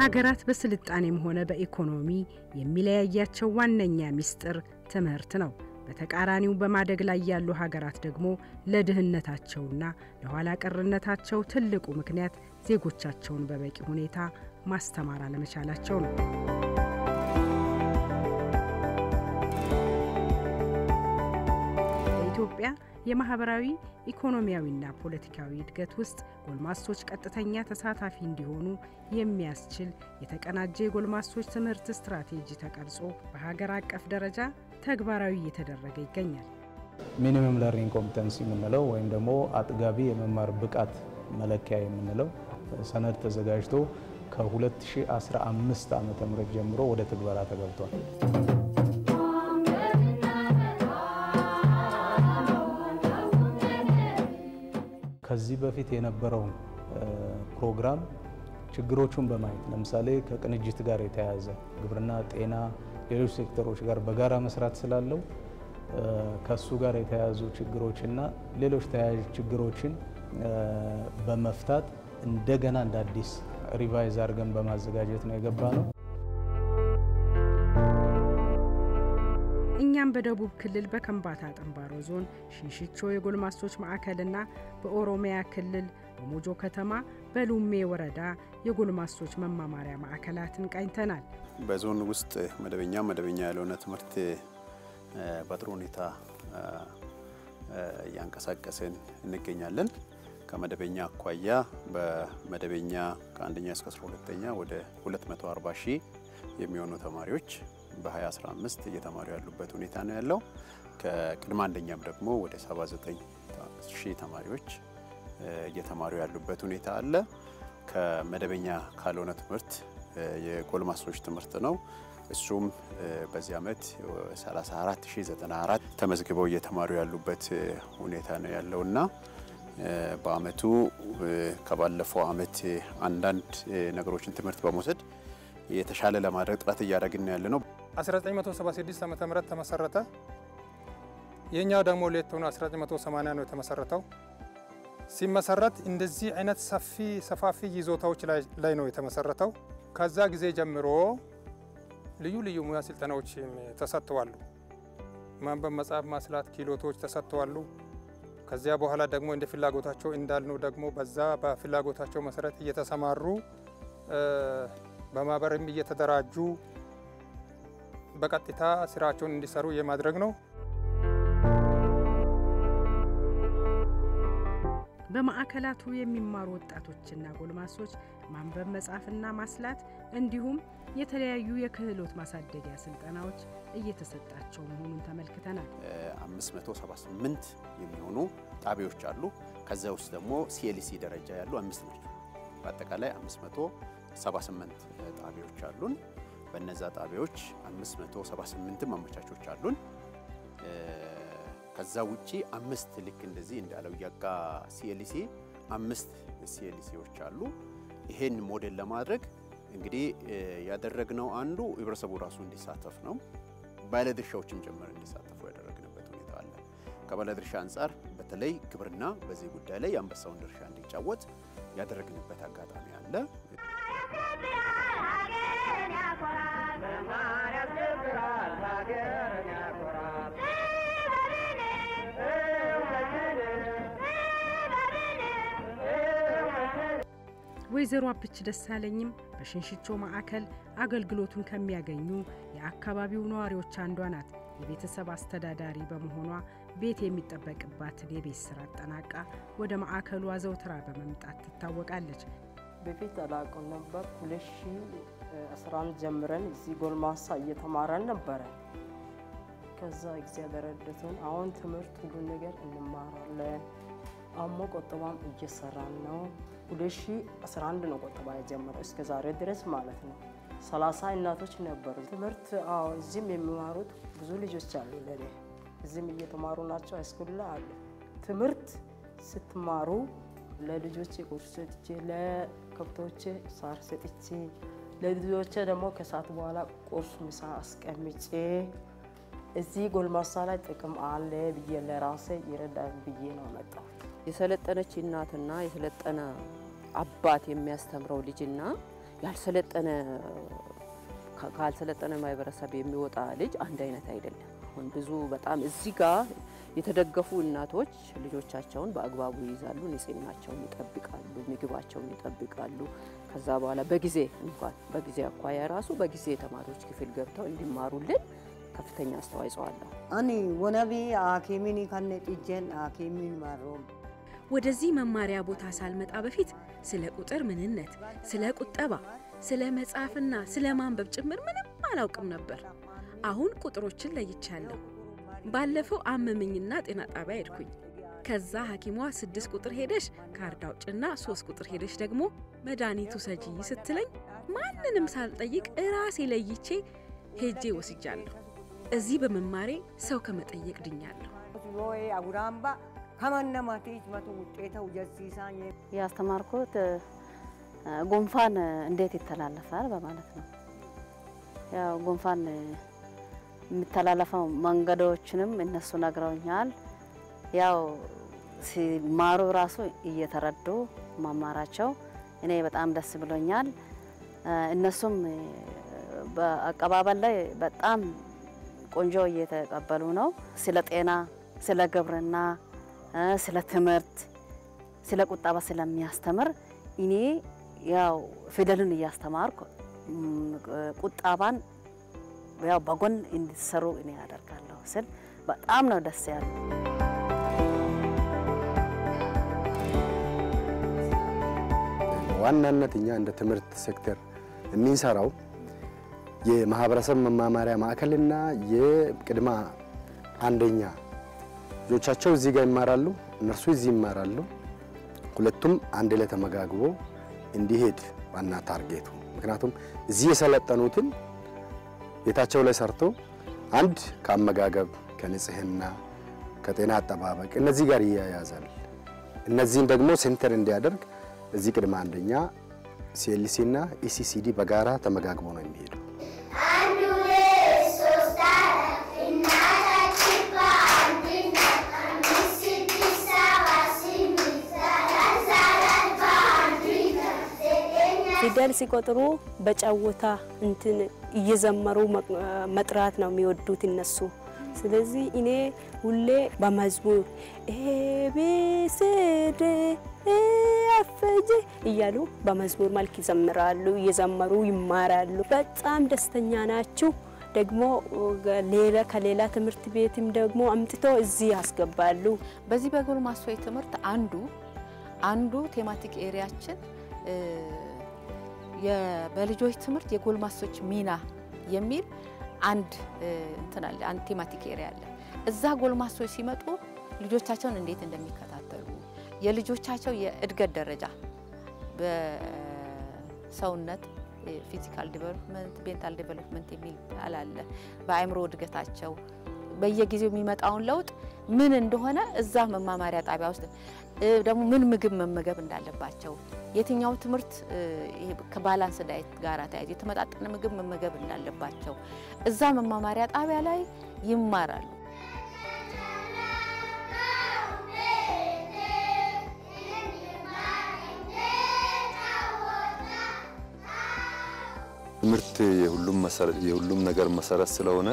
ሀገራት በስልጣኔም ሆነ በኢኮኖሚ የሚለያያቸው ዋነኛ ሚስጥር ትምህርት ነው። በተቃራኒው በማደግ ላይ ያሉ ሀገራት ደግሞ ለድህነታቸውና ለኋላ ቀርነታቸው ትልቁ ምክንያት ዜጎቻቸውን በበቂ ሁኔታ ማስተማር አለመቻላቸው ነው። በኢትዮጵያ የማህበራዊ ኢኮኖሚያዊና ፖለቲካዊ እድገት ውስጥ ጎልማሶች ቀጥተኛ ተሳታፊ እንዲሆኑ የሚያስችል የተቀናጀ የጎልማሶች ትምህርት ስትራቴጂ ተቀርጾ በሀገር አቀፍ ደረጃ ተግባራዊ እየተደረገ ይገኛል። ሚኒመም ለርኒንግ ኮምፒተንሲ የምንለው ወይም ደግሞ አጥጋቢ የመማር ብቃት መለኪያ የምንለው ሰነድ ተዘጋጅቶ ከ2015 ዓመተ ምህረት ጀምሮ ወደ ትግበራ ተገብቷል። ከዚህ በፊት የነበረው ፕሮግራም ችግሮቹን በማየት ለምሳሌ ከቅንጅት ጋር የተያያዘ ግብርና፣ ጤና፣ ሌሎች ሴክተሮች ጋር በጋራ መስራት ስላለው ከሱ ጋር የተያያዙ ችግሮችና ሌሎች ተያያዥ ችግሮችን በመፍታት እንደገና እንደ አዲስ ሪቫይዝ አድርገን በማዘጋጀት ነው የገባነው። እኛም በደቡብ ክልል በከምባታ ጠምባሮ ዞን ሽንሽቾ የጎልማሶች ማዕከልና በኦሮሚያ ክልል በሞጆ ከተማ በሉሜ ወረዳ የጎልማሶች መማማሪያ ማዕከላትን ቃኝተናል። በዞን ውስጥ መደበኛ ያልሆነ ትምህርት በጥሩ ሁኔታ ያንቀሳቀስን እንገኛለን። ከመደበኛ አኳያ በመደበኛ ከአንደኛ እስከ 12ኛ ወደ 240,000 የሚሆኑ ተማሪዎች በ2015 እየተማሩ ያሉበት ሁኔታ ነው ያለው። ከቅድመ አንደኛም ደግሞ ወደ 79,000 ተማሪዎች እየተማሩ ያሉበት ሁኔታ አለ። ከመደበኛ ካልሆነ ትምህርት የጎልማሶች ትምህርት ነው። እሱም በዚህ ዓመት 34,094 ተመዝግበው እየተማሩ ያሉበት ሁኔታ ነው ያለውና በአመቱ ከባለፈው አመት አንዳንድ ነገሮችን ትምህርት በመውሰድ የተሻለ ለማድረግ ጥረት እያደረግን ያለ ነው። 1976 ዓመተ ምህረት ተመሰረተ። የኛው ደግሞ ሌት ሆኖ 1980 ነው የተመሰረተው። ሲመሰረት እንደዚህ አይነት ሰፋፊ ይዞታዎች ላይ ነው የተመሰረተው። ከዛ ጊዜ ጀምሮ ልዩ ሙያ ስልጠናዎች ተሰጥተዋል። ማንበብ፣ መጻፍ፣ ማስላት ክህሎቶች ተሰጥተዋል። ከዚያ በኋላ ደግሞ እንደ ፍላጎታቸው እንዳልነው ደግሞ በዛ በፍላጎታቸው መሰረት እየተሰማሩ በማህበርም እየተደራጁ በቀጥታ ስራቸውን እንዲሰሩ የማድረግ ነው። በማዕከላቱ የሚማሩ ወጣቶችና ጎልማሶች ማንበብ፣ መጻፍና ማስላት እንዲሁም የተለያዩ የክህሎት ማሳደጊያ ስልጠናዎች እየተሰጣቸው መሆኑን ተመልክተናል። 578 የሚሆኑ ጣቢያዎች አሉ። ከዛ ውስጥ ደግሞ ሲኤልሲ ደረጃ ያሉ 5 ናቸው። በአጠቃላይ 578 ጣቢያዎች አሉን። በእነዛ ጣቢያዎች 578 ማመቻቾች አሉን። ከዛ ውጪ 5 ልክ እንደዚህ እንዳለው ያጋ ሲኤልሲ 5 ሲኤልሲዎች አሉ። ይሄን ሞዴል ለማድረግ እንግዲህ ያደረግነው አንዱ ህብረተሰቡ ራሱ እንዲሳተፍ ነው። ባለድርሻዎችም ጭምር እንዲሳተፉ ያደረግንበት ሁኔታ አለ። ከባለድርሻ አንፃር በተለይ ግብርና በዚህ ጉዳይ ላይ የአንበሳውን ድርሻ እንዲጫወት ያደረግንበት አጋጣሚ አለ። ወይዘሮ አብች ደሳለኝም በሽንሽቾ ማዕከል አገልግሎቱን ከሚያገኙ የአካባቢው ነዋሪዎች አንዷ ናት። የቤተሰብ አስተዳዳሪ በመሆኗ ቤት የሚጠበቅባትን የቤት ስራ አጠናቃ ወደ ማዕከሉ አዘውትራ በመምጣት ትታወቃለች። በፊት አላውቅም ነበር። 2011 ጀምረን እዚህ ጎልማሳ እየተማረን ነበረ። ከዛ እግዚአብሔር ረድቶን አሁን ትምህርት ሁሉ ነገር እንማራለን። አሞ ቆጠባም እየሰራን ነው። 2011 ነው ቆጠባ የጀመረው እስከ ዛሬ ድረስ ማለት ነው። 30 እናቶች ነበሩ። ትምህርት እዚህም የሚማሩት ብዙ ልጆች አሉ። ለኔ እዚህም እየተማሩ ናቸው። ሃይስኩል ላይ አሉ። ትምህርት ስትማሩ ለልጆች ቁርስ ሰጥቼ፣ ለከብቶች ሳር ሰጥቼ፣ ለልጆች ደግሞ ከሰዓት በኋላ ቁርስ ምሳ አስቀምጬ እዚህ ጎልማሳ ላይ ጥቅም አለ ብዬ ለራሴ ይረዳል ብዬ ነው መጣሁት። የሰለጠነች እናትና የሰለጠነ አባት የሚያስተምረው ልጅና ያልሰለጠነ ካልሰለጠነ ማህበረሰብ የሚወጣ ልጅ አንድ አይነት አይደለም። አሁን ብዙ በጣም እዚህ ጋር የተደገፉ እናቶች ልጆቻቸውን በአግባቡ ይይዛሉ፣ ንጽህናቸውን ይጠብቃሉ፣ ምግባቸውን ይጠብቃሉ። ከዛ በኋላ በጊዜ እንኳን በጊዜ አኳያ ራሱ በጊዜ ተማሪዎች ክፍል ገብተው እንዲማሩልን ከፍተኛ አስተዋጽኦ አለው። አኒ ወነቢ አኪሚኒ ከነጥጀን አኪሚን ማሮም ወደዚህ መማሪያ ቦታ ሳልመጣ በፊት ስለ ቁጥር ምንነት፣ ስለ ቁጠባ፣ ስለ መጻፍና ስለ ማንበብ ጭምር ምንም አላውቅም ነበር። አሁን ቁጥሮችን ለይቻለሁ። ባለፈው አመመኝና ጤና ጣቢያ ሄድኩኝ። ከዛ ሐኪሟ 6 ቁጥር ሄደሽ ካርድ አውጭና 3 ቁጥር ሄደሽ ደግሞ መድኃኒቱ ሰጂ ስትለኝ ማንንም ሳልጠይቅ ራሴ ለይቼ ሄጄ ወስጃለሁ። እዚህ በመማሬ ሰው ከመጠየቅ ድኛለሁ። ወይ አጉራምባ ከማንነማቲች መቶ ውጤታው ጀሲሳኝ ያስተማርኩት ጉንፋን እንዴት ይተላለፋል በማለት ነው። ያው ጉንፋን የሚተላለፈው መንገዶችንም እነሱ ነግረውኛል። ያው ሲማሩ ራሱ እየተረዱ መማራቸው እኔ በጣም ደስ ብሎኛል። እነሱም በአቀባበል ላይ በጣም ቆንጆ እየተቀበሉ ነው። ስለ ጤና፣ ስለ ግብርና፣ ስለ ትምህርት፣ ስለ ቁጠባ ስለሚያስተምር እኔ ያው ፊደልን እያስተማርኩ ቁጠባን ያው በጎን እንዲሰሩ እኔ ያደርጋለሁ ስል በጣም ነው ደስ ያለው። ዋናነት እኛ እንደ ትምህርት ሴክተር የሚንሰራው የማህበረሰብ መማማሪያ ማዕከልና የቅድመ አንደኛ ልጆቻቸው እዚህ ጋር ይማራሉ፣ እነርሱ እዚህ ይማራሉ። ሁለቱም አንድ ላይ ተመጋግቦ እንዲሄድ ዋና ታርጌቱ። ምክንያቱም እዚህ የሰለጠኑትን ቤታቸው ላይ ሰርቶ አንድ ከአመጋገብ፣ ከንጽህና፣ ከጤና አጠባበቅ እነዚህ ጋር ይያያዛል። እነዚህን ደግሞ ሴንተር እንዲያደርግ እዚህ ቅድመ አንደኛ ሲኤልሲ እና ኢሲሲዲ በጋራ ተመጋግቦ ነው የሚሄዱ። ፊደል ሲቆጥሩ በጫወታ እንትን እየዘመሩ መጥራት ነው የሚወዱት እነሱ። ስለዚህ እኔ ሁሌ በመዝሙር ኤቢሲዲ ኤፍጂ እያሉ በመዝሙር መልክ ይዘምራሉ፣ እየዘመሩ ይማራሉ። በጣም ደስተኛ ናቸው። ደግሞ ከሌላ ትምህርት ቤትም ደግሞ አምጥቶ እዚህ ያስገባሉ። በዚህ በጎልማሶች ትምህርት አንዱ ቴማቲክ ኤሪያችን በልጆች ትምህርት የጎልማሶች ሚና የሚል አንድ ቴማቲክ ኤሪያ አለ። እዛ ጎልማሶች ሲመጡ ልጆቻቸውን እንዴት እንደሚከታተሉ የልጆቻቸው የእድገት ደረጃ በሰውነት ፊዚካል ዲቨሎፕመንት፣ ሜንታል ዲቨሎፕመንት የሚል አለ። በአእምሮ እድገታቸው በየጊዜው የሚመጣውን ለውጥ ምን እንደሆነ እዛ መማማሪያ ጣቢያ ውስጥ ደግሞ ምን ምግብ መመገብ እንዳለባቸው የትኛው ትምህርት ከባላንስ ዳይት ጋር ተያይዞ የተመጣጠነ ምግብ መመገብ እንዳለባቸው እዛ መማማሪያ ጣቢያ ላይ ይማራሉ። ትምህርት የሁሉም ነገር መሰረት ስለሆነ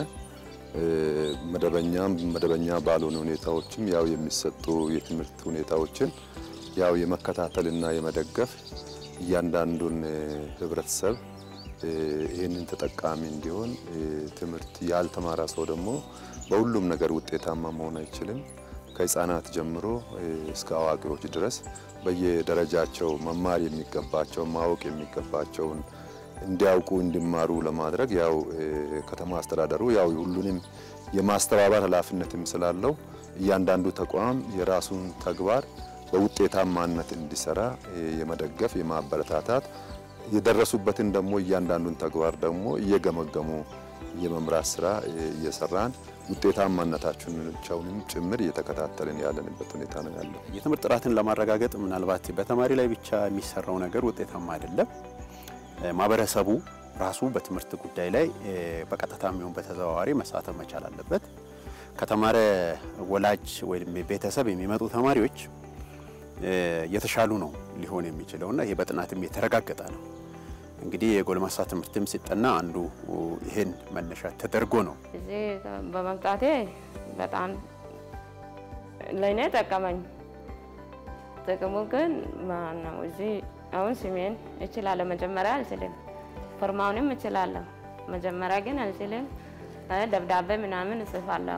መደበኛ ባልሆኑ ሁኔታዎችም ያው የሚሰጡ የትምህርት ሁኔታዎችን ያው የመከታተልና የመደገፍ እያንዳንዱን ህብረተሰብ ይሄንን ተጠቃሚ እንዲሆን ትምህርት ያልተማረ ሰው ደግሞ በሁሉም ነገር ውጤታማ መሆን አይችልም። ከህፃናት ጀምሮ እስከ አዋቂዎች ድረስ በየደረጃቸው መማር የሚገባቸው ማወቅ የሚገባቸውን እንዲያውቁ እንዲማሩ ለማድረግ ያው ከተማ አስተዳደሩ ያው ሁሉንም የማስተባበር ኃላፊነትም ስላለው እያንዳንዱ ተቋም የራሱን ተግባር በውጤታማነት እንዲሰራ የመደገፍ የማበረታታት የደረሱበትን ደግሞ እያንዳንዱን ተግባር ደግሞ እየገመገሙ የመምራት ስራ እየሰራን ውጤታማነታቸውንም ጭምር እየተከታተልን ያለንበት ሁኔታ ነው ያለው። የትምህርት ጥራትን ለማረጋገጥ ምናልባት በተማሪ ላይ ብቻ የሚሰራው ነገር ውጤታማ አይደለም። ማህበረሰቡ ራሱ በትምህርት ጉዳይ ላይ በቀጥታም ይሁን በተዘዋዋሪ መሳተፍ መቻል አለበት። ከተማረ ወላጅ ወይም ቤተሰብ የሚመጡ ተማሪዎች የተሻሉ ነው ሊሆን የሚችለውና ይሄ በጥናትም የተረጋገጠ ነው። እንግዲህ የጎልማሳ ትምህርትም ሲጠና አንዱ ይሄን መነሻ ተደርጎ ነው። እዚህ በመምጣቴ በጣም ለኔ ጠቀመኝ። ጥቅሙ ግን ማነው እዚህ አሁን ስሜን እችላለሁ። መጀመሪያ አልችልም፣ ፎርማውንም እችላለሁ። መጀመሪያ ግን አልችልም። ደብዳቤ ምናምን እጽፋለሁ።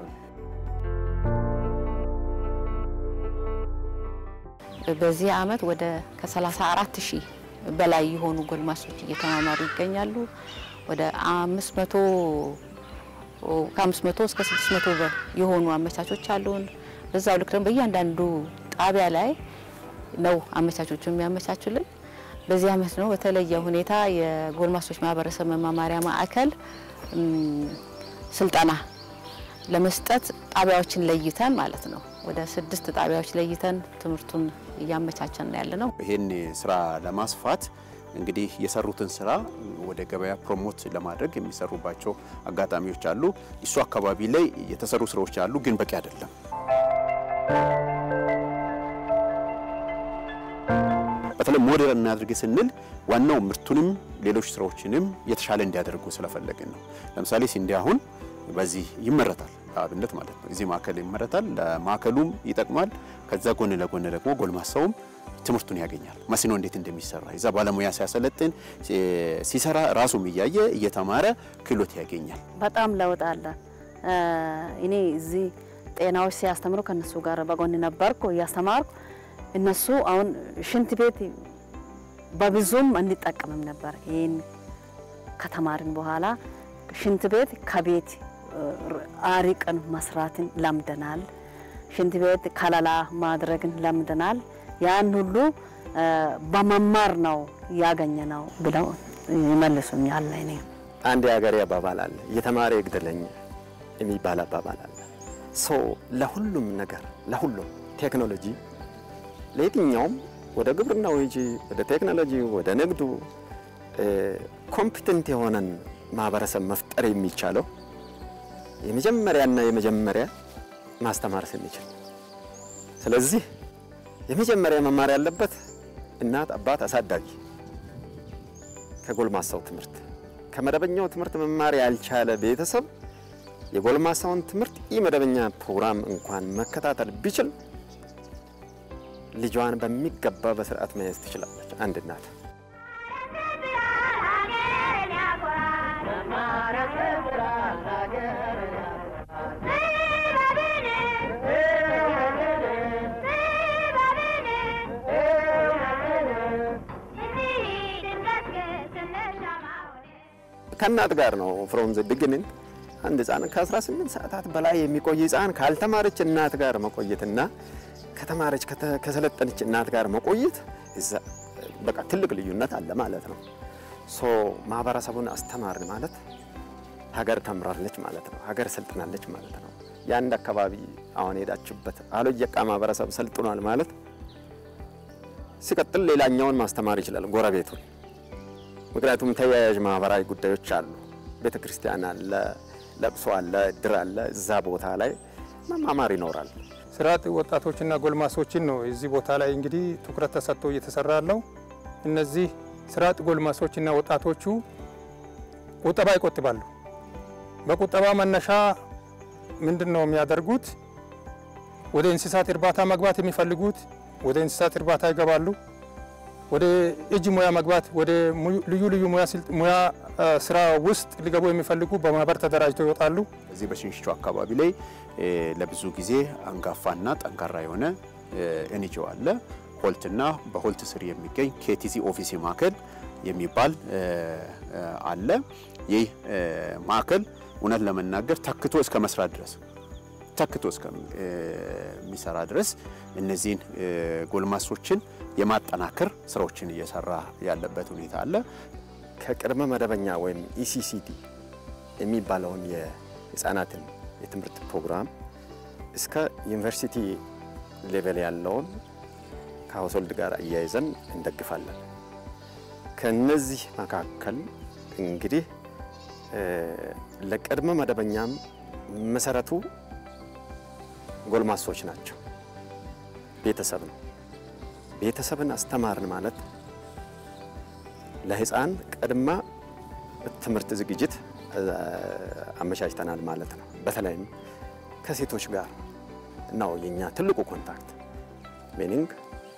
በዚህ አመት ወደ ከ34,000 በላይ የሆኑ ጎልማሶች እየተማማሩ ይገኛሉ። ወደ 500 እስከ 600 የሆኑ አመቻቾች አሉን። በዛው ልክ ደግሞ በእያንዳንዱ ጣቢያ ላይ ነው አመቻቾቹ የሚያመቻቹልን። በዚህ አመት ነው በተለየ ሁኔታ የጎልማሶች ማህበረሰብ መማማሪያ ማዕከል ስልጠና ለመስጠት ጣቢያዎችን ለይተን ማለት ነው ወደ 6 ጣቢያዎች ለይተን ትምህርቱን እያመቻቸን ያለነው። ይሄን ስራ ለማስፋት እንግዲህ የሰሩትን ስራ ወደ ገበያ ፕሮሞት ለማድረግ የሚሰሩባቸው አጋጣሚዎች አሉ። እሱ አካባቢ ላይ የተሰሩ ስራዎች አሉ፣ ግን በቂ አይደለም። በተለይ ሞዴል እናድርግ ስንል ዋናው ምርቱንም ሌሎች ስራዎችንም የተሻለ እንዲያደርጉ ስለፈለግን ነው። ለምሳሌ ስንዴ አሁን በዚህ ይመረታል፣ አብነት ማለት ነው። እዚህ ማዕከል ይመረታል፣ ለማዕከሉም ይጠቅማል። ከዛ ጎን ለጎን ደግሞ ጎልማሳውም ትምህርቱን ያገኛል። መስኖ እንዴት እንደሚሰራ እዛ ባለሙያ ሲያሰለጥን ሲሰራ ራሱም እያየ እየተማረ ክህሎት ያገኛል። በጣም ለውጥ አለ። እኔ እዚህ ጤናዎች ሲያስተምሩ ከነሱ ጋር በጎን ነበርኩ እያስተማርኩ። እነሱ አሁን ሽንት ቤት በብዙም እንጠቀምም ነበር። ይሄን ከተማርን በኋላ ሽንት ቤት ከቤት አሪቀን መስራትን ለምደናል። ሽንት ቤት ከለላ ማድረግን ለምደናል። ያን ሁሉ በመማር ነው ያገኘነው ብለው ይመልሱኛል። እኔ አንድ የሀገሬ አባባል አለ፣ የተማረ ይግደለኝ የሚባል አባባል አለ። ለሁሉም ነገር ለሁሉም ቴክኖሎጂ ለየትኛውም ወደ ግብርናው ሂጂ፣ ወደ ቴክኖሎጂ፣ ወደ ንግዱ ኮምፒተንት የሆነን ማህበረሰብ መፍጠር የሚቻለው የመጀመሪያ ማስተማር ስንችል። ስለዚህ የመጀመሪያ መማር ያለበት እናት፣ አባት፣ አሳዳጊ ከጎልማሳው ትምህርት ከመደበኛው ትምህርት መማር ያልቻለ ቤተሰብ የጎልማሳውን ትምህርት መደበኛ ፕሮግራም እንኳን መከታተል ቢችል ልጇን በሚገባ በስርዓት መያዝ ትችላለች አንድ እናት። ከእናት ጋር ነው ፍሮም ዘ ቢጊኒንግ። አንድ ህፃን ከ18 ሰዓታት በላይ የሚቆይ ህፃን ካልተማረች እናት ጋር መቆየትና ከተማረች ከሰለጠነች እናት ጋር መቆየት በቃ ትልቅ ልዩነት አለ ማለት ነው። ማህበረሰቡን አስተማርን ማለት ሀገር ተምራለች ማለት ነው። ሀገር ሰልጥናለች ማለት ነው። የአንድ አካባቢ አሁን ሄዳችሁበት አሎየቃ ማህበረሰብ ሰልጥኗል ማለት ሲቀጥል ሌላኛውን ማስተማር ይችላል ጎረቤቱን። ምክንያቱም ተያያዥ ማህበራዊ ጉዳዮች አሉ። ቤተክርስቲያን አለ፣ ለቅሶ አለ፣ ድር አለ። እዛ ቦታ ላይ መማማር ይኖራል። ስርዓት ወጣቶችና ጎልማሶችን ነው እዚህ ቦታ ላይ እንግዲህ ትኩረት ተሰጥቶ እየተሰራ ያለው። እነዚህ ስርዓት ጎልማሶችና ወጣቶቹ ቁጠባ ይቆጥባሉ። በቁጠባ መነሻ ምንድነው የሚያደርጉት? ወደ እንስሳት እርባታ መግባት የሚፈልጉት ወደ እንስሳት እርባታ ይገባሉ። ወደ እጅ ሙያ መግባት ወደ ልዩ ሙያ ስራ ውስጥ ሊገቡ የሚፈልጉ በማህበር ተደራጅተው ይወጣሉ። እዚህ በሽንሽቾ አካባቢ ላይ ለብዙ ጊዜ አንጋፋና ጠንካራ የሆነ ኤንጂኦ አለ። ሆልትና በሆልት ስር የሚገኝ ኬቲሲ ኦፊስ ማዕከል የሚባል አለ። ይህ ማዕከል እውነት ለመናገር ተክቶ እስከ መስራት ድረስ የሚሰራ ድረስ እነዚህን ጎልማሶችን የማጠናከር ስራዎችን እየሰራ ያለበት ሁኔታ አለ። ከቅድመ መደበኛ ወይም ኢሲሲዲ የሚባለውን የህፃናትን የትምህርት ፕሮግራም እስከ ዩኒቨርሲቲ ሌቨል ያለውን ከሀውስሆልድ ጋር አያይዘን እንደግፋለን። ከነዚህ መካከል እንግዲህ ለቅድመ መደበኛም መሰረቱ ጎልማሶች ናቸው፣ ቤተሰብ ነው። ቤተሰብን አስተማርን ማለት ለህፃን ቅድመ ትምህርት ዝግጅት አመቻችተናል ማለት ነው። በተለይም ከሴቶች ጋር ነው የኛ ትልቁ ኮንታክት ሚኒንግ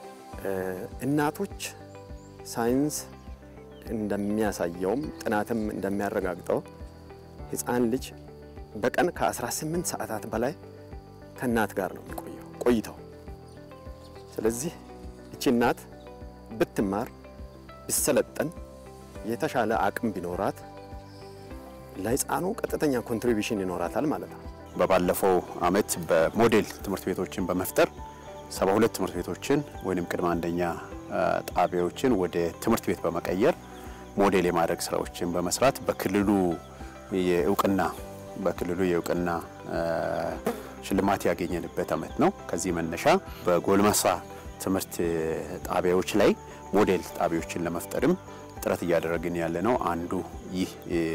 እናቶች ሳይንስ እንደሚያሳየውም ጥናትም እንደሚያረጋግጠው ህፃን ልጅ በቀን ከ18 ሰዓታት በላይ ከእናት ጋር ነው ቆይተው። ስለዚህ እቺ እናት ብትማር ብትሰለጠን የተሻለ አቅም ቢኖራት ለህፃኑ ቀጥተኛ ኮንትሪቢዩሽን ይኖራታል ማለት ነው። በባለፈው አመት በሞዴል ትምህርት ቤቶችን በመፍጠር 72 ትምህርት ቤቶችን ወይንም ቅድመ አንደኛ ጣቢያዎችን ወደ ትምህርት ቤት በመቀየር ሞዴል የማድረግ ስራዎችን በመስራት በክልሉ የእውቅና ሽልማት ያገኘንበት አመት ነው። ከዚህ መነሻ በጎልማሳ ትምህርት ጣቢያዎች ላይ ሞዴል ጣቢያዎችን ለመፍጠርም ጥረት እያደረግን ያለ ነው። አንዱ ይህ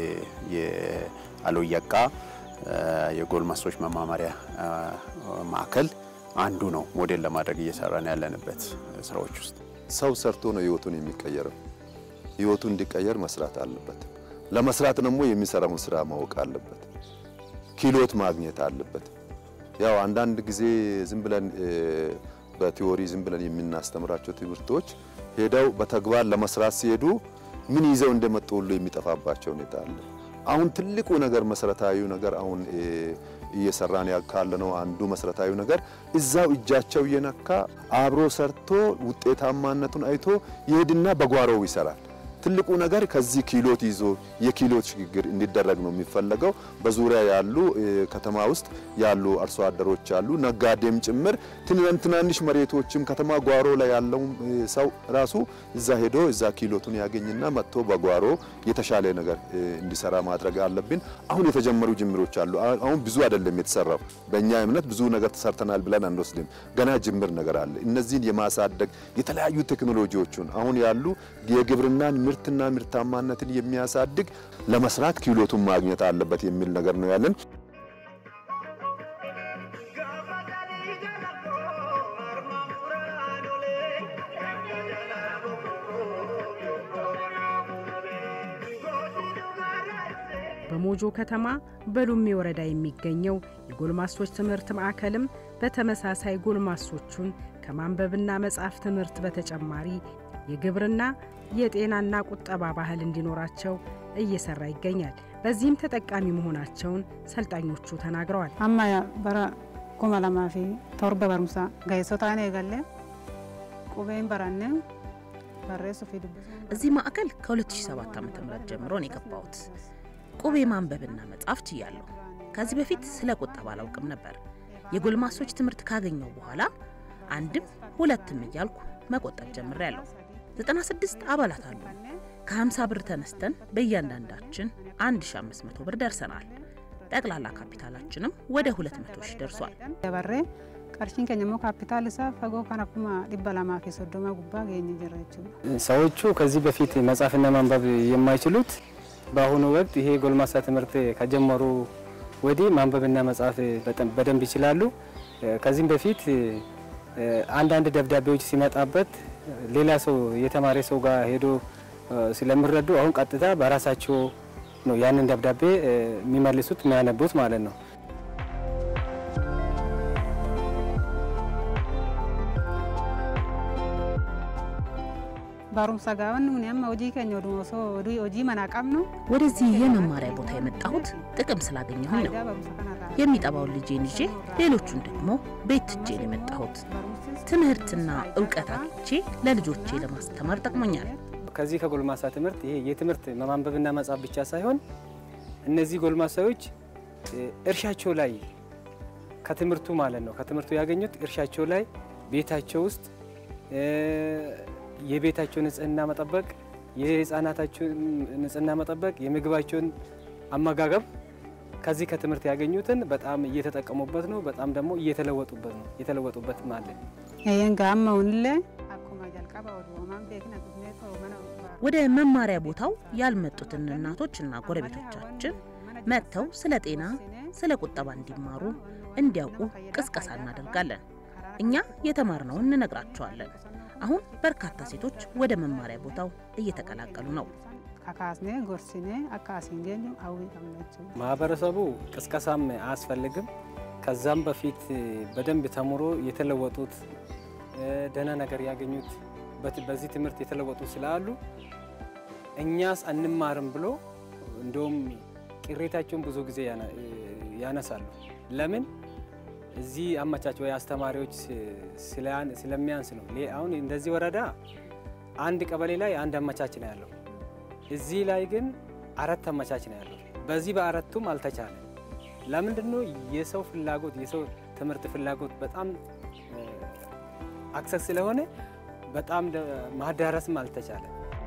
የአሎያቃ የጎልማሶች መማማሪያ ማዕከል አንዱ ነው። ሞዴል ለማድረግ እየሰራን ያለንበት ስራዎች ውስጥ ሰው ሰርቶ ነው ህይወቱን የሚቀየረው። ህይወቱን እንዲቀየር መስራት አለበት። ለመስራት ደግሞ የሚሰራውን ስራ ማወቅ አለበት። ኪሎት ማግኘት አለበት። ያው አንዳንድ ጊዜ ዝም ብለን በቲዮሪ ዝም ብለን የምናስተምራቸው ትምህርቶች ሄደው በተግባር ለመስራት ሲሄዱ ምን ይዘው እንደመጡ ሁሉ የሚጠፋባቸው ሁኔታ አለ። አሁን ትልቁ ነገር መሰረታዊ ነገር አሁን እየሰራን ያካለነው አንዱ መሰረታዊ ነገር እዛው እጃቸው የነካ አብሮ ሰርቶ ውጤታማነቱን አይቶ ይሄድና በጓሮው ይሰራል። ትልቁ ነገር ከዚህ ኪሎት ይዞ የኪሎት ሽግግር እንዲደረግ ነው የሚፈልገው። በዙሪያ ያሉ ከተማ ውስጥ ያሉ አርሶ አደሮች አሉ፣ ነጋዴም ጭምር ትናንሽ መሬቶችም ከተማ ጓሮ ላይ ያለው ሰው ራሱ እዛ ሄዶ እዛ ኪሎቱን ያገኝና መጥቶ በጓሮ የተሻለ ነገር እንዲሰራ ማድረግ አለብን። አሁን የተጀመሩ ጅምሮች አሉ። አሁን ብዙ አይደለም የተሰራው። በእኛ እምነት ብዙ ነገር ተሰርተናል ብለን አንወስድም። ገና ጅምር ነገር አለ። እነዚህን የማሳደግ የተለያዩ ቴክኖሎጂዎችን አሁን ያሉ የግብርናን ምርትና ምርታማነትን የሚያሳድግ ለመስራት ኪሎቱን ማግኘት አለበት የሚል ነገር ነው ያለን። በሞጆ ከተማ በሉሜ ወረዳ የሚገኘው የጎልማሶች ትምህርት ማዕከልም በተመሳሳይ ጎልማሶቹን ከማንበብና መጻፍ ትምህርት በተጨማሪ የግብርና የጤናና ቁጠባ ባህል እንዲኖራቸው እየሰራ ይገኛል። በዚህም ተጠቃሚ መሆናቸውን ሰልጣኞቹ ተናግረዋል። አማያ በራ ኮማላማፊ ተርበ በርሙሳ ጋይሶታኔ ጋለ ቁበይን በራነ በረሱ ፊድ እዚህ ማዕከል ከ2007 ዓ.ም ጀምሮ ነው የገባሁት። ቁቤ ማንበብና መጻፍ ችያለሁ። ከዚህ በፊት ስለ ቁጠባ አላውቅም ነበር። የጎልማሶች ትምህርት ካገኘው በኋላ አንድም ሁለትም እያልኩ መቆጠብ ጀምሬያለሁ። 96 አባላት አሉ። ከ50 ብር ተነስተን በእያንዳንዳችን 1500 ብር ደርሰናል። ጠቅላላ ካፒታላችንም ወደ 200 ሺህ ደርሷል። ያባሬ ቀርሽን ከነሞ ካፒታል ሳ ፈጎ ከናኩማ ዲባላማ ከሰዶማ ጉባ ገኝ ጀራችሁ ሰዎቹ ከዚህ በፊት መጻፍና ማንበብ የማይችሉት በአሁኑ ወቅት ይሄ ጎልማሳ ትምህርት ከጀመሩ ወዲህ ማንበብና መጻፍ በደንብ ይችላሉ። ከዚህም በፊት አንዳንድ ደብዳቤዎች ሲመጣበት ሌላ ሰው የተማረ ሰው ጋር ሄዶ ስለሚረዱ አሁን ቀጥታ በራሳቸው ነው ያንን ደብዳቤ የሚመልሱት የሚያነቡት ማለት ነው። ባሩምሳ ጋውን ምንም ወጂ ከኞ ደሞሶ ወጂ መናቃም ነው። ወደዚህ የመማሪያ ቦታ የመጣሁት ጥቅም ስላገኘሁኝ ነው። የሚጠባው ልጄን ይዤ ሌሎቹን ደግሞ ቤት ትቼ የመጣሁት ትምህርትና ዕውቀት አግኝቼ ለልጆቼ ለማስተማር ጠቅሞኛል። ከዚህ ከጎልማሳ ትምህርት ይሄ የትምህርት ማንበብና መጻፍ ብቻ ሳይሆን እነዚህ ጎልማሳዎች እርሻቸው ላይ ከትምህርቱ ማለት ነው ከትምህርቱ ያገኙት እርሻቸው ላይ ቤታቸው ውስጥ የቤታቸው ንጽህና መጠበቅ፣ የህፃናታቸው ንጽህና መጠበቅ፣ የምግባቸውን አመጋገብ ከዚህ ከትምህርት ያገኙትን በጣም እየተጠቀሙበት ነው። በጣም ደግሞ እየተለወጡበት ማለት የንጋማውንለ ወደ መማሪያ ቦታው ያልመጡትን እናቶችና ጎረቤቶቻችን መጥተው ስለ ጤና፣ ስለ ቁጠባ እንዲማሩ እንዲያውቁ ቅስቀሳ እናደርጋለን። እኛ የተማርነውን እንነግራቸዋለን። አሁን በርካታ ሴቶች ወደ መማሪያ ቦታው እየተቀላቀሉ ነው። ካካስኔ ጎርሲኔ አካሲንገኝ አዊ አምናቸው ማህበረሰቡ ቅስቀሳም አያስፈልግም። ከዛም በፊት በደንብ ተምሮ የተለወጡት ደህና ነገር ያገኙት በዚህ ትምህርት የተለወጡት ስላሉ እኛስ አንማርም ብሎ እንደውም ቅሬታቸውን ብዙ ጊዜ ያነሳሉ። ለምን እዚህ አመቻች ወይ አስተማሪዎች ስለሚያንስ ነው። አሁን እንደዚህ ወረዳ አንድ ቀበሌ ላይ አንድ አመቻች ነው ያለው። እዚህ ላይ ግን 4 አመቻች ነው ያለው። በዚህ በአራቱም አልተቻለም። ለምንድነው? የሰው ፍላጎት የሰው ትምህርት ፍላጎት በጣም አክሰስ ስለሆነ በጣም ማዳረስም አልተቻለም።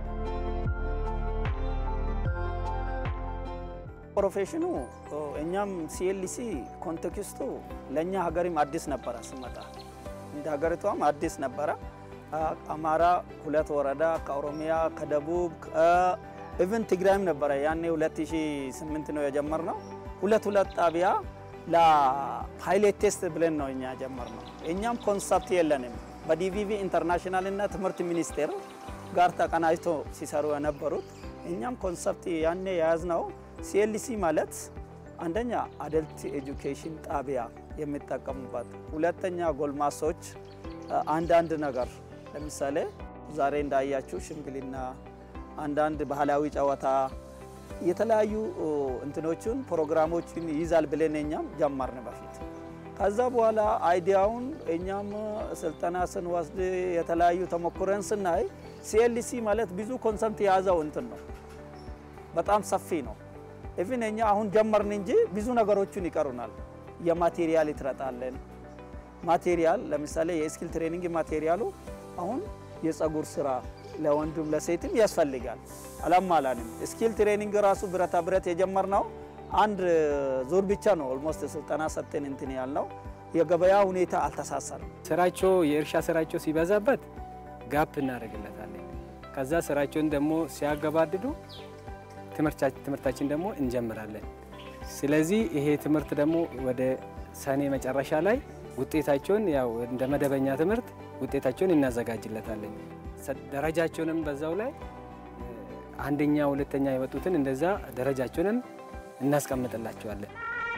ፕሮፌሽኑ እኛም ሲኤልሲ ኮንቴክስቱ ለኛ ሀገርም አዲስ ነበረ። ስመጣ እንደ ሀገሪቷም አዲስ ነበረ። አማራ 2 ወረዳ ከኦሮሚያ ከደቡብ ኢቭን ትግራይም ነበረ። ያኔ 2008 ነው የጀመርነው። 2 ጣቢያ ለፓይሌት ቴስት ብለን ነው እኛ ጀመርነው። እኛም ኮንሰፕት የለንም። በዲቪቪ ኢንተርናሽናል እና ትምህርት ሚኒስቴር ጋር ተቀናጅቶ ሲሰሩ የነበሩት እኛም ኮንሰፕት ያኔ የያዝነው ሲኤልሲ ማለት አንደኛ አደልት ኤጁኬሽን ጣቢያ የሚጠቀሙበት፣ ሁለተኛ ጎልማሶች አንዳንድ ነገር ለምሳሌ ዛሬ እንዳያችሁ ሽምግልና፣ አንዳንድ ባህላዊ ጨዋታ፣ የተለያዩ እንትኖችን ፕሮግራሞችን ይዛል ብለን እኛም ጀመርን በፊት። ከዛ በኋላ አይዲያውን እኛም ስልጠና ስንወስድ የተለያዩ ተሞክረን ስናይ ሲኤልሲ ማለት ብዙ ኮንሰፕት የያዘው እንትን ነው። በጣም ሰፊ ነው። ኢቭን እኛ አሁን ጀመርን እንጂ ብዙ ነገሮችን ይቀሩናል። የማቴሪያል ይትረጣለን። ማቴሪያል ለምሳሌ የስኪል ትሬኒንግ ማቴሪያሉ አሁን የፀጉር ስራ ለወንዱም ለሴትም ያስፈልጋል። አላማላንም። ስኪል ትሬኒንግ ራሱ ብረታ ብረት የጀመርነው አንድ ዙር ብቻ ነው። ኦልሞስት ስልጠና ሰጥተን እንትን ያልነው የገበያ ሁኔታ አልተሳሰረም። ስራቸው የእርሻ ስራቸው ሲበዛበት ጋፕ እናደርግለታለን። ከዛ ስራቸውን ደግሞ ሲያገባድዱ ትምህርታችን ደግሞ እንጀምራለን። ስለዚህ ይሄ ትምህርት ደግሞ ወደ ሰኔ መጨረሻ ላይ ውጤታቸውን ያው እንደ መደበኛ ትምህርት ውጤታቸውን እናዘጋጅለታለን። ደረጃቸውንም በዛው ላይ አንደኛ ሁለተኛ የወጡትን እንደዛ ደረጃቸውንም እናስቀምጥላቸዋለን።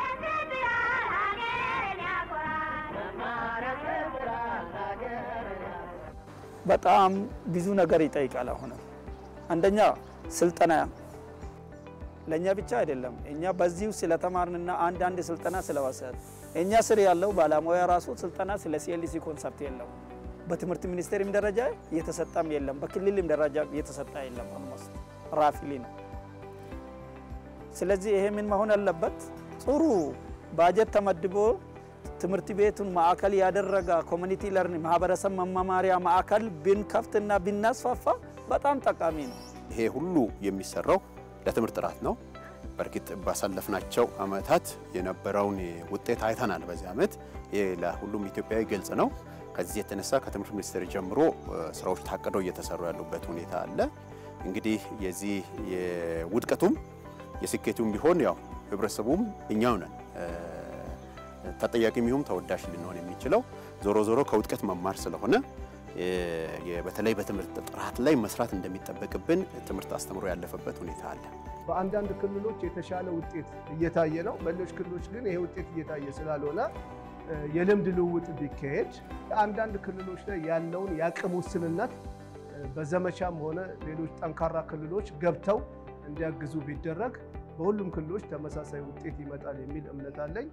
በጣም ብዙ ነገር ይጠይቃል። አሁን አንደኛ ስልጠና ለኛ ብቻ አይደለም። እኛ በዚሁ ስለተማርንና አንዳንድ ስልጠና ስለወሰድ እኛ ስር ያለው ባለሙያ ራሱ ስልጠና ስለ ሲኤልሲ ኮንሰፕት የለው። በትምህርት ሚኒስቴርም ደረጃ የተሰጠም የለም፣ በክልልም ደረጃ የተሰጠ የለም። አልሞስት ራፍሊ ነው። ስለዚህ ይሄ ምን መሆን አለበት? ጥሩ ባጀት ተመድቦ ትምህርት ቤቱን ማዕከል ያደረገ ኮሚኒቲ ለርኒንግ ማህበረሰብ መማማሪያ ማዕከል ብንከፍትና ብናስፋፋ በጣም ጠቃሚ ነው። ይሄ ሁሉ የሚሰራው ለትምህርት ጥራት ነው። በርግጥ ባሳለፍናቸው አመታት የነበረውን ውጤት አይተናል። በዚህ አመት ይሄ ለሁሉም ኢትዮጵያዊ ግልጽ ነው። ከዚህ የተነሳ ከትምህርት ሚኒስቴር ጀምሮ ስራዎች ታቅደው እየተሰሩ ያሉበት ሁኔታ አለ። እንግዲህ የዚህ የውድቀቱም የስኬቱም ቢሆን ያው ህብረተሰቡም እኛው ነን ተጠያቂም ይሁን ተወዳሽ ልንሆን የሚችለው ዞሮ ዞሮ ከውድቀት መማር ስለሆነ በተለይ በትምህርት ጥራት ላይ መስራት እንደሚጠበቅብን ትምህርት አስተምሮ ያለፈበት ሁኔታ አለ። በአንዳንድ ክልሎች የተሻለ ውጤት እየታየ ነው። በሌሎች ክልሎች ግን ይሄ ውጤት እየታየ ስላልሆነ የልምድ ልውውጥ ቢካሄድ አንዳንድ ክልሎች ላይ ያለውን የአቅም ውስንነት በዘመቻም ሆነ ሌሎች ጠንካራ ክልሎች ገብተው እንዲያግዙ ቢደረግ በሁሉም ክልሎች ተመሳሳይ ውጤት ይመጣል የሚል እምነት አለኝ።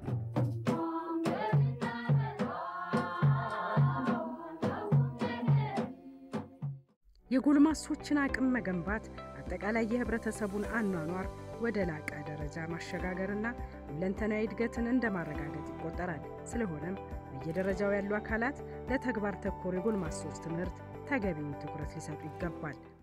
የጎልማሶችን አቅም መገንባት አጠቃላይ የህብረተሰቡን አኗኗር ወደ ላቀ ደረጃ ማሸጋገርና ሁለንተናዊ እድገትን እንደማረጋገጥ ይቆጠራል። ስለሆነም በየደረጃው ያሉ አካላት ለተግባር ተኮር የጎልማሶች ትምህርት ተገቢውን ትኩረት ሊሰጡ ይገባል።